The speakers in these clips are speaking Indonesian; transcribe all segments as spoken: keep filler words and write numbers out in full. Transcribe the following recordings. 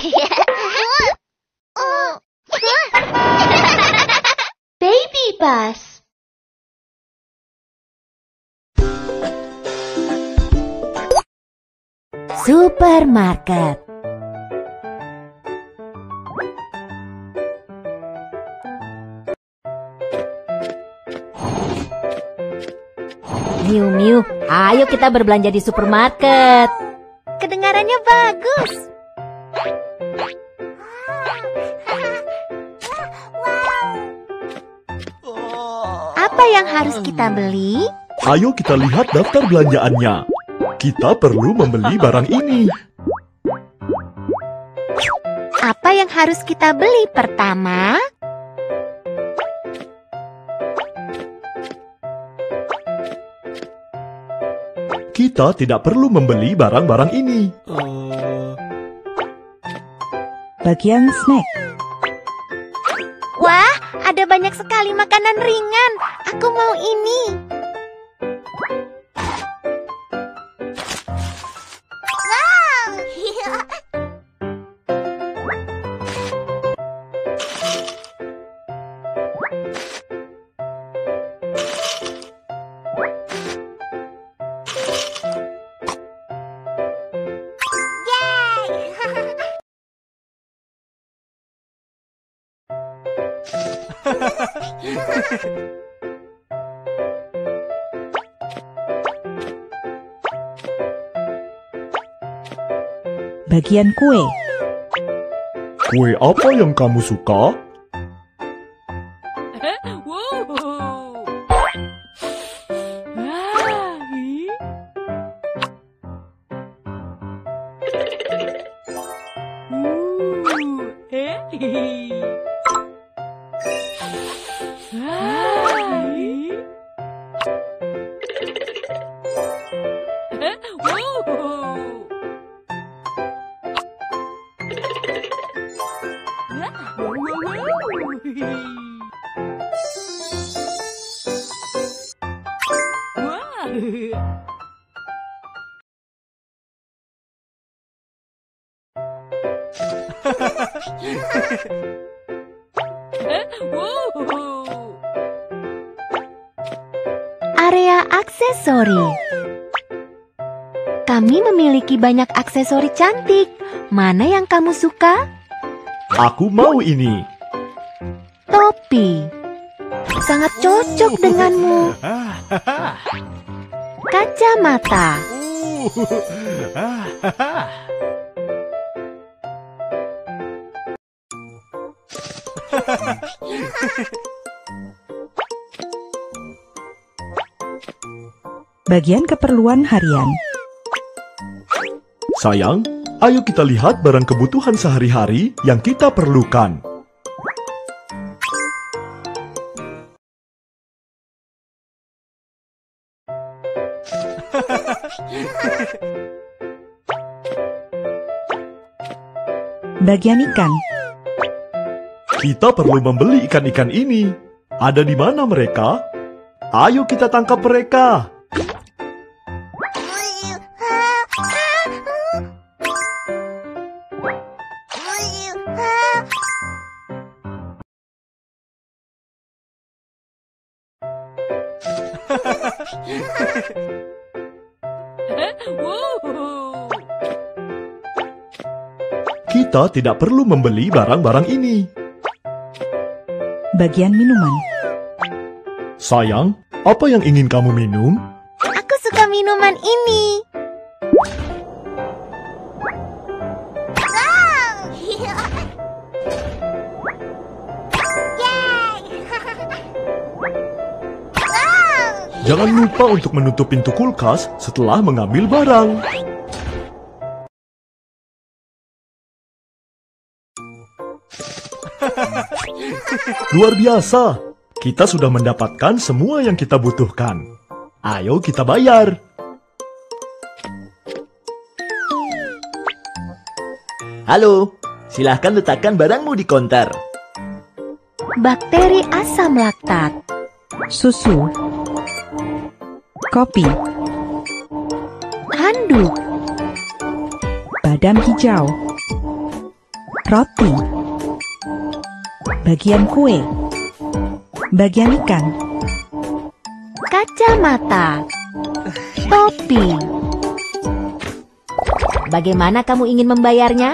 Baby bus. Supermarket. Miu Miu, ayo kita berbelanja di supermarket. Kedengarannya bagus. Apa yang harus kita beli? Ayo kita lihat daftar belanjaannya. Kita perlu membeli barang ini. Apa yang harus kita beli pertama? Kita tidak perlu membeli barang-barang ini. Bagian snack. Wah, ada banyak sekali makanan ringan. Aku mau ini. Bagian kue. Kue apa yang kamu suka? Area aksesori. Kami memiliki banyak aksesori cantik. Mana yang kamu suka? Aku mau ini. Topi. Sangat cocok denganmu. Kacamata. Bagian keperluan harian. Sayang, ayo kita lihat barang kebutuhan sehari-hari yang kita perlukan. Bagian ikan. Kita perlu membeli ikan-ikan ini. Ada di mana mereka? Ayo kita tangkap mereka. Kita tidak perlu membeli barang-barang ini. Bagian minuman. Sayang, apa yang ingin kamu minum? Aku suka minuman ini. Jangan lupa untuk menutup pintu kulkas setelah mengambil barang. Luar biasa, kita sudah mendapatkan semua yang kita butuhkan. Ayo kita bayar. Halo, silahkan letakkan barangmu di konter. Bakteri asam laktat. Susu. Kopi. Handuk. Badam hijau. Roti. Bagian kue. Bagian ikan. Kacamata. Topi. Bagaimana kamu ingin membayarnya?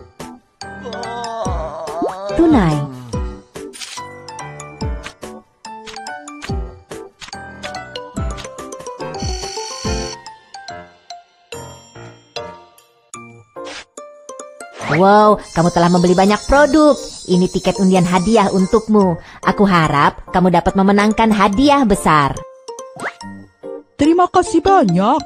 Tunai. Wow, kamu telah membeli banyak produk. Ini tiket undian hadiah untukmu. Aku harap kamu dapat memenangkan hadiah besar. Terima kasih banyak.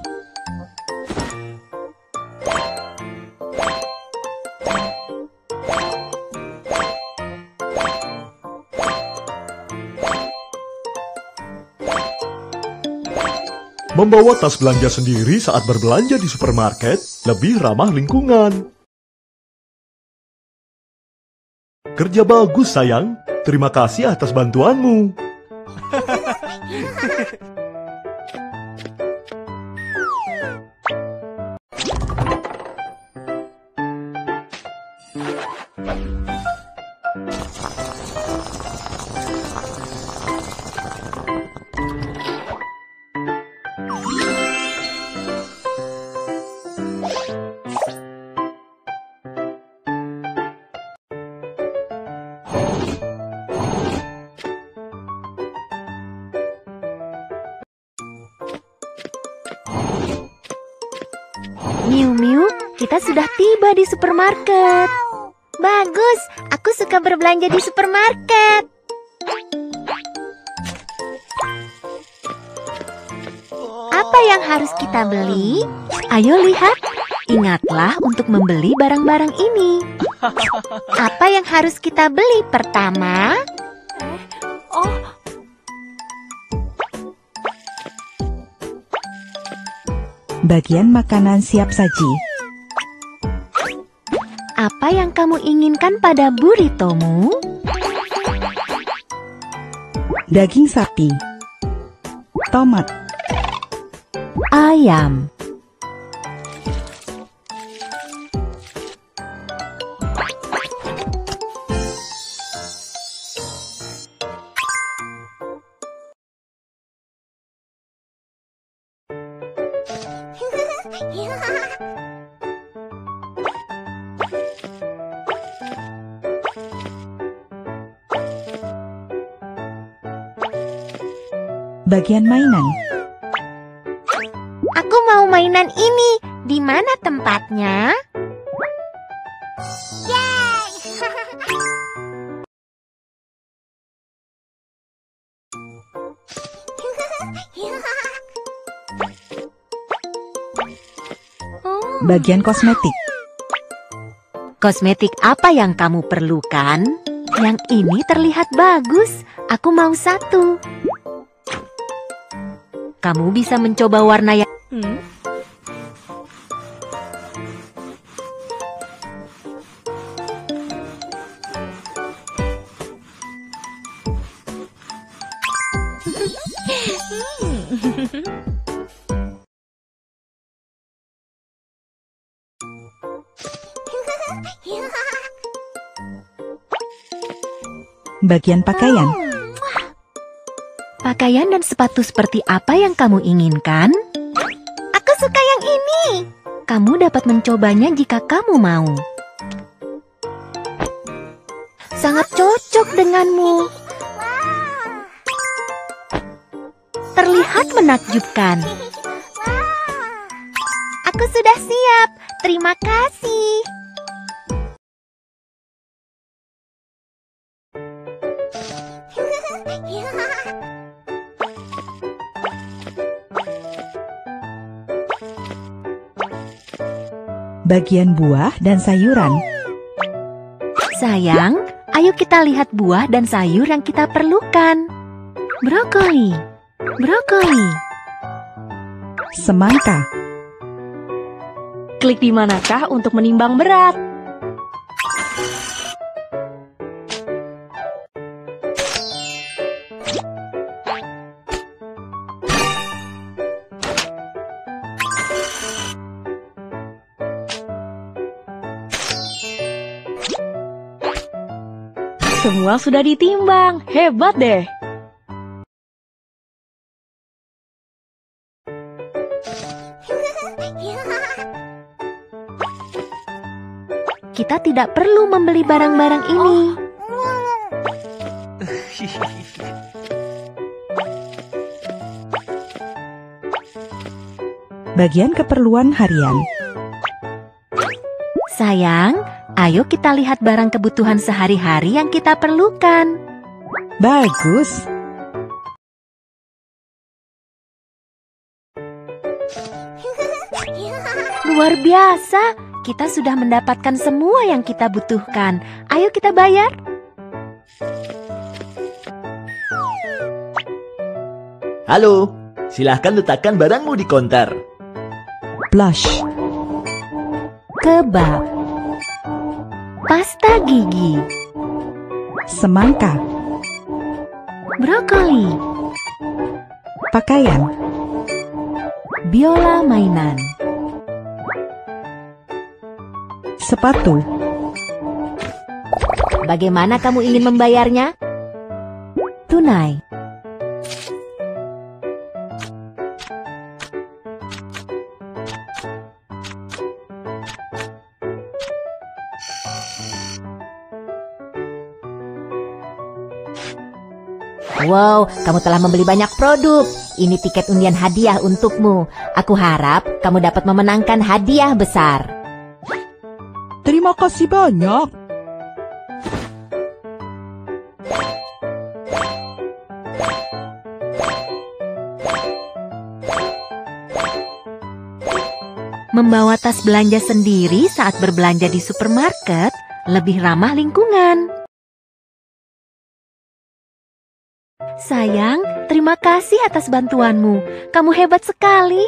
Membawa tas belanja sendiri saat berbelanja di supermarket lebih ramah lingkungan. Kerja bagus, sayang. Terima kasih atas bantuanmu. Miu Miu, kita sudah tiba di supermarket. Bagus, aku suka berbelanja di supermarket. Apa yang harus kita beli? Ayo lihat. Ingatlah untuk membeli barang-barang ini. Apa yang harus kita beli pertama? Oh, Bagian makanan siap saji. apa yang kamu inginkan pada burritomu? Daging sapi. Tomat. Ayam. Bagian mainan. Aku mau mainan ini. Di mana tempatnya? Bagian kosmetik. Kosmetik apa yang kamu perlukan? Yang ini terlihat bagus. Aku mau satu. Kamu bisa mencoba warna yang... Hmm? Bagian pakaian. Pakaian dan sepatu seperti apa yang kamu inginkan? Aku suka yang ini. Kamu dapat mencobanya jika kamu mau. Sangat cocok denganmu. Terlihat menakjubkan. Aku sudah siap. Terima kasih. Bagian buah dan sayuran. Sayang, ayo kita lihat buah dan sayur yang kita perlukan. Brokoli, brokoli. Semangka. Klik di manakah untuk menimbang berat? Semua sudah ditimbang. Hebat deh. Kita tidak perlu membeli barang-barang ini. Bagian keperluan harian. Sayang, ayo kita lihat barang kebutuhan sehari-hari yang kita perlukan. Bagus. Luar biasa, kita sudah mendapatkan semua yang kita butuhkan. Ayo kita bayar. Halo, silahkan letakkan barangmu di konter. Blush. Kebab. Pasta gigi. Semangka. Brokoli. Pakaian. Biola mainan. Sepatu. Bagaimana kamu ingin membayarnya? Tunai. Wow, kamu telah membeli banyak produk. Ini tiket undian hadiah untukmu. Aku harap kamu dapat memenangkan hadiah besar. Terima kasih banyak. Membawa tas belanja sendiri saat berbelanja di supermarket lebih ramah lingkungan. Sayang, terima kasih atas bantuanmu. Kamu hebat sekali.